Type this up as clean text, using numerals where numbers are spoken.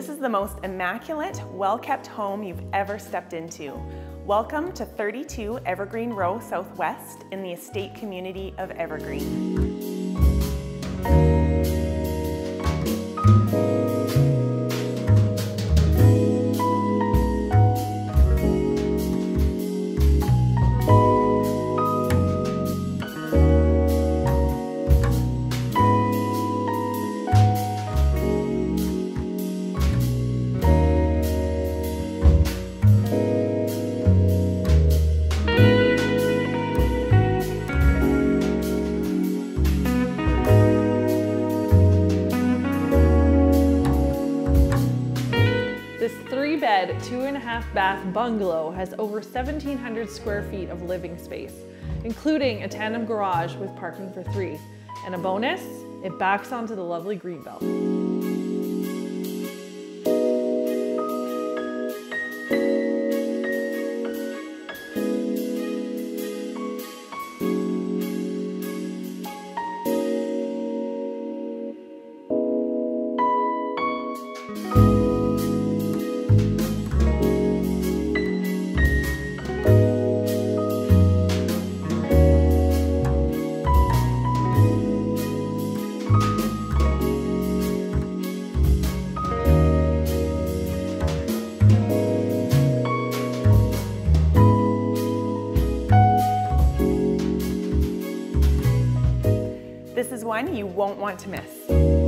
This is the most immaculate, well-kept home you've ever stepped into. Welcome to 32 Evergreen Row Southwest in the Estate Community of Evergreen. This 3-bed, 2.5 bath bungalow has over 1,700 square feet of living space, including a tandem garage with parking for 3. And a bonus, it backs onto the lovely greenbelt. This is one you won't want to miss.